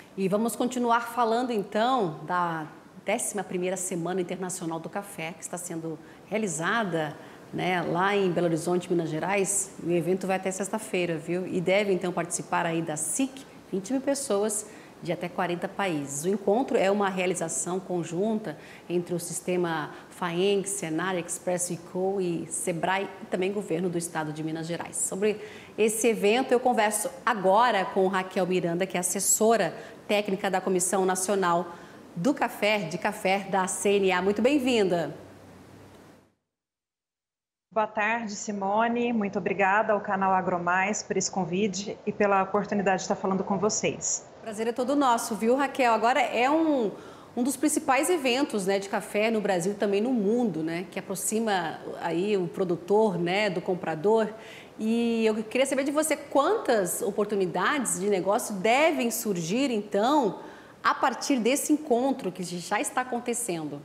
E vamos continuar falando então da 11ª Semana Internacional do Café, que está sendo realizada, né, lá em Belo Horizonte, Minas Gerais. O evento vai até sexta-feira, viu? E deve então participar aí da SIC 20 mil pessoas de até 40 países. O encontro é uma realização conjunta entre o sistema FAENG, Senar, Expresso Co e Sebrae e também governo do estado de Minas Gerais. Sobre esse evento eu converso agora com Raquel Miranda, que é assessora técnica da Comissão Nacional do Café, da CNA. Muito bem-vinda. Boa tarde, Simone. Muito obrigada ao canal AgroMais por esse convite e pela oportunidade de estar falando com vocês. O prazer é todo nosso, viu, Raquel? Agora é um dos principais eventos, né, de café no Brasil e também no mundo, né, que aproxima aí o produtor, né, do comprador. E eu queria saber de você quantas oportunidades de negócio devem surgir, então, a partir desse encontro que já está acontecendo.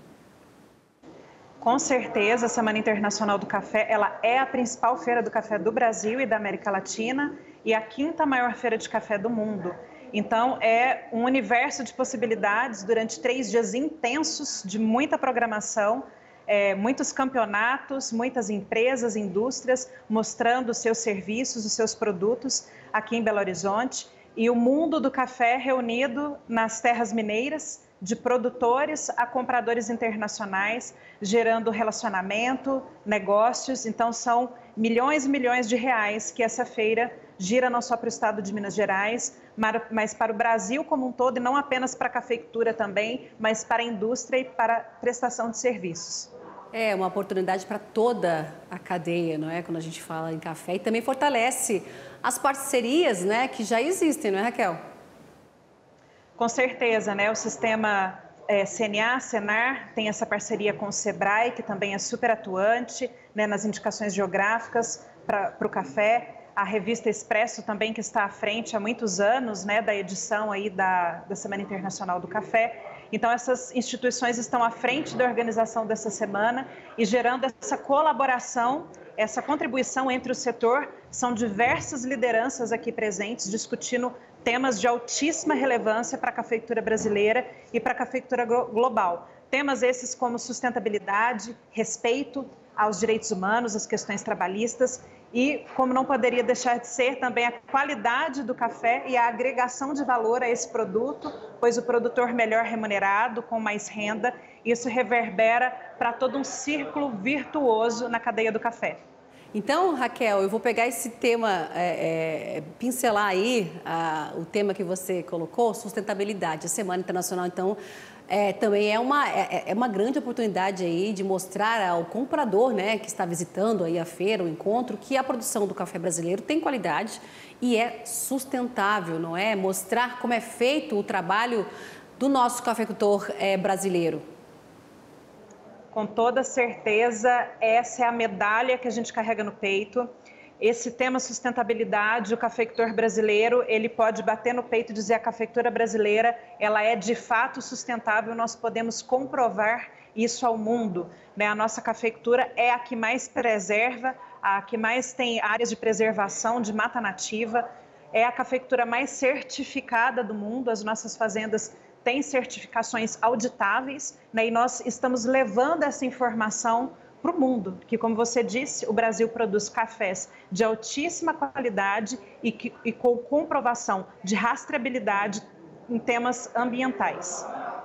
Com certeza, a Semana Internacional do Café, ela é a principal feira do café do Brasil e da América Latina e a 5ª maior feira de café do mundo. Então, é um universo de possibilidades durante 3 dias intensos de muita programação, muitos campeonatos, muitas empresas, indústrias mostrando os seus serviços, os seus produtos aqui em Belo Horizonte. E o mundo do café reunido nas terras mineiras, de produtores a compradores internacionais, gerando relacionamento, negócios. Então, são milhões e milhões de reais que essa feira gira não só para o estado de Minas Gerais, mas para o Brasil como um todo, e não apenas para a cafeicultura também, mas para a indústria e para a prestação de serviços. É uma oportunidade para toda a cadeia, não é? Quando a gente fala em café, e também fortalece as parcerias, né, que já existem, não é, Raquel? Com certeza, né? O sistema CNA, Senar, tem essa parceria com o Sebrae, que também é super atuante, né, nas indicações geográficas para o café. A revista Expresso também, que está à frente há muitos anos, né, da edição aí da Semana Internacional do Café. Então, essas instituições estão à frente da organização dessa semana e gerando essa colaboração, essa contribuição entre o setor. São diversas lideranças aqui presentes discutindo temas de altíssima relevância para a cafeicultura brasileira e para a cafeicultura global. Temas esses como sustentabilidade, respeito aos direitos humanos, às questões trabalhistas e, como não poderia deixar de ser, também a qualidade do café e a agregação de valor a esse produto, pois o produtor melhor remunerado, com mais renda, isso reverbera para todo um círculo virtuoso na cadeia do café. Então, Raquel, eu vou pegar esse tema, pincelar aí o tema que você colocou, sustentabilidade. A Semana Internacional, então, também é uma grande oportunidade aí de mostrar ao comprador, né, que está visitando aí a feira, o encontro, que a produção do café brasileiro tem qualidade e é sustentável, não é? Mostrar como é feito o trabalho do nosso cafeicultor brasileiro. Com toda certeza, essa é a medalha que a gente carrega no peito. Esse tema sustentabilidade, o cafeicultor brasileiro, ele pode bater no peito e dizer a cafeicultura brasileira, ela é de fato sustentável, nós podemos comprovar isso ao mundo, né? A nossa cafeicultura é a que mais preserva, a que mais tem áreas de preservação de mata nativa, é a cafeicultura mais certificada do mundo, as nossas fazendas têm certificações auditáveis, né? E nós estamos levando essa informação para o mundo, que, como você disse, o Brasil produz cafés de altíssima qualidade e com comprovação de rastreabilidade em temas ambientais.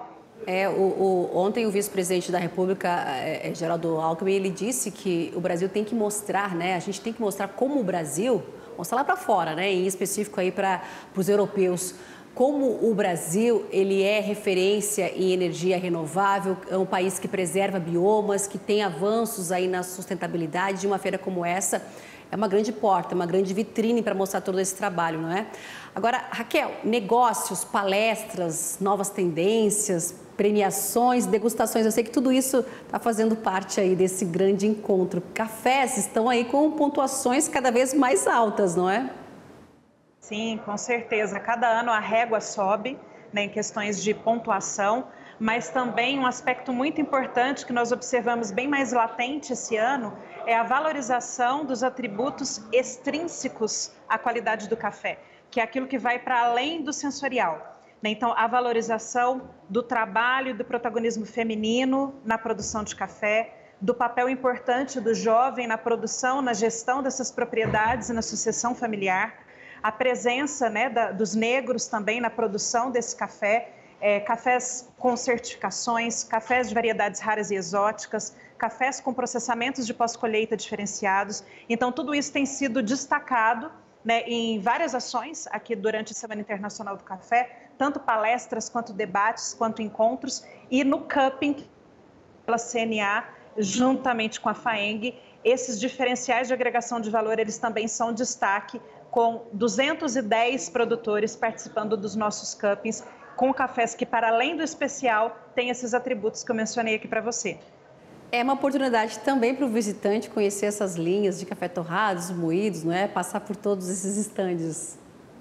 Ontem o vice-presidente da República, Geraldo Alckmin, ele disse que o Brasil tem que mostrar, né? A gente tem que mostrar como o Brasil, mostrar lá para fora, né? Em específico aí para os europeus, como o Brasil ele é referência em energia renovável, é um país que preserva biomas, que tem avanços aí na sustentabilidade. De uma feira como essa é uma grande porta, uma grande vitrine para mostrar todo esse trabalho, não é? Agora, Raquel, negócios, palestras, novas tendências, premiações, degustações, eu sei que tudo isso está fazendo parte aí desse grande encontro. Cafés estão aí com pontuações cada vez mais altas, não é? Sim, com certeza. Cada ano a régua sobe, né, em questões de pontuação, mas também um aspecto muito importante que nós observamos bem mais latente esse ano é a valorização dos atributos extrínsecos à qualidade do café, que é aquilo que vai para além do sensorial. né? Então, a valorização do trabalho e do protagonismo feminino na produção de café, do papel importante do jovem na produção, na gestão dessas propriedades e na sucessão familiar, a presença, né, dos negros também na produção desse café, cafés com certificações, cafés de variedades raras e exóticas, cafés com processamentos de pós-colheita diferenciados. Então, tudo isso tem sido destacado, né, em várias ações aqui durante a Semana Internacional do Café, tanto palestras, quanto debates, quanto encontros, e no Cupping, pela CNA, juntamente com a FAENG, esses diferenciais de agregação de valor, eles também são destaque, com 210 produtores participando dos nossos Cuppings, com cafés que, para além do especial, têm esses atributos que eu mencionei aqui para você. É uma oportunidade também para o visitante conhecer essas linhas de café torrados, moídos, não é? Passar por todos esses estandes.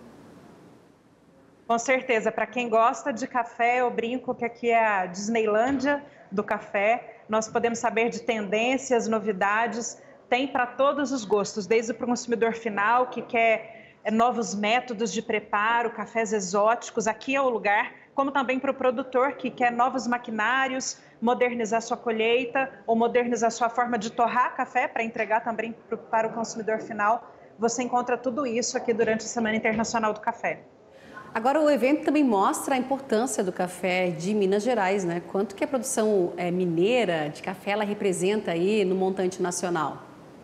Com certeza, para quem gosta de café, eu brinco que aqui é a Disneylândia do café. Nós podemos saber de tendências, novidades, tem para todos os gostos, desde para o consumidor final que quer novos métodos de preparo, cafés exóticos, aqui é o lugar, como também para o produtor que quer novos maquinários, modernizar sua colheita ou modernizar sua forma de torrar café para entregar também para o consumidor final. Você encontra tudo isso aqui durante a Semana Internacional do Café. Agora, o evento também mostra a importância do café de Minas Gerais, né? Quanto que a produção mineira de café ela representa aí no montante nacional?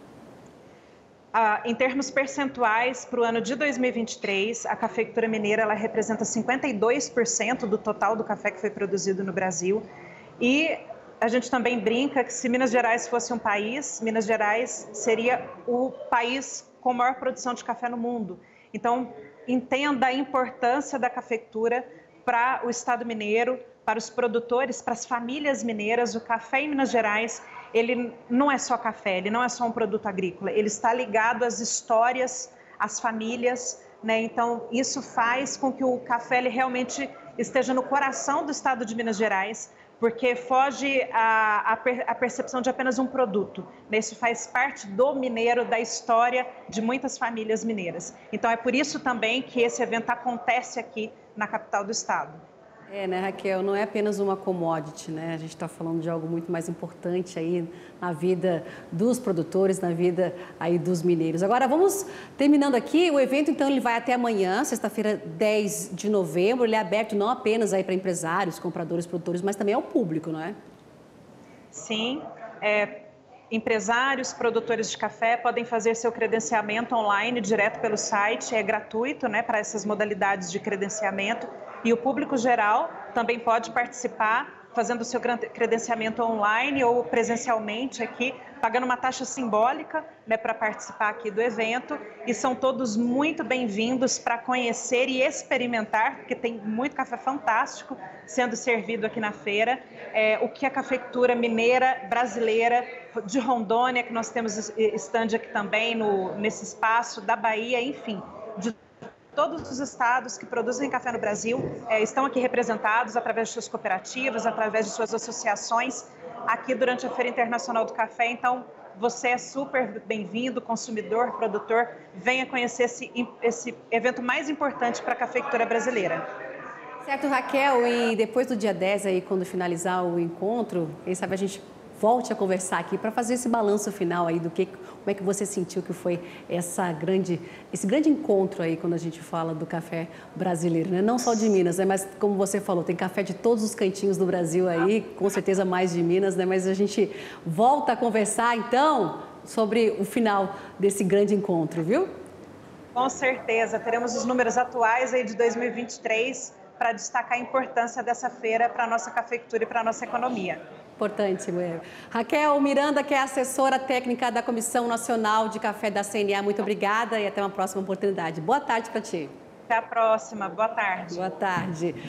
Em termos percentuais, para o ano de 2023, a cafeicultura mineira ela representa 52% do total do café que foi produzido no Brasil. E a gente também brinca que se Minas Gerais fosse um país, Minas Gerais seria o país com maior produção de café no mundo. Então, entenda a importância da cafeicultura para o Estado mineiro, para os produtores, para as famílias mineiras. O café em Minas Gerais, ele não é só café, ele não é só um produto agrícola, ele está ligado às histórias, às famílias, né? Então, isso faz com que o café ele realmente esteja no coração do Estado de Minas Gerais, porque foge a percepção de apenas um produto. Isso faz parte do mineiro, da história de muitas famílias mineiras. Então, é por isso também que esse evento acontece aqui na capital do estado. Né, Raquel, não é apenas uma commodity, né? A gente está falando de algo muito mais importante aí na vida dos produtores, na vida aí dos mineiros. Agora, vamos terminando aqui. O evento, então, ele vai até amanhã, sexta-feira, 10 de novembro. Ele é aberto não apenas aí para empresários, compradores, produtores, mas também ao público, não é? Sim, empresários, produtores de café podem fazer seu credenciamento online direto pelo site, é gratuito, né, para essas modalidades de credenciamento. E o público geral também pode participar, fazendo o seu credenciamento online ou presencialmente aqui, pagando uma taxa simbólica, né, para participar aqui do evento. E são todos muito bem-vindos para conhecer e experimentar, porque tem muito café fantástico sendo servido aqui na feira. O que a cafeicultura mineira brasileira de Rondônia, que nós temos estande aqui também nesse espaço, da Bahia, enfim, de todos os estados que produzem café no Brasil estão aqui representados através de suas cooperativas, através de suas associações, aqui durante a Feira Internacional do Café. Então, você é super bem-vindo, consumidor, produtor, venha conhecer esse evento mais importante para a cafeicultura brasileira. Certo, Raquel, e depois do dia 10, aí, quando finalizar o encontro, quem sabe a gente volte a conversar aqui para fazer esse balanço final aí como é que você sentiu que foi esse grande encontro aí quando a gente fala do café brasileiro, né? Não só de Minas, né? Mas como você falou, tem café de todos os cantinhos do Brasil aí, com certeza mais de Minas, né? Mas a gente volta a conversar então sobre o final desse grande encontro, viu? Com certeza, teremos os números atuais aí de 2023 para destacar a importância dessa feira para a nossa cafeicultura e para a nossa economia. Importante, Raquel Miranda, que é assessora técnica da Comissão Nacional de Café da CNA, muito obrigada e até uma próxima oportunidade. Boa tarde para ti. Até a próxima, boa tarde. Boa tarde.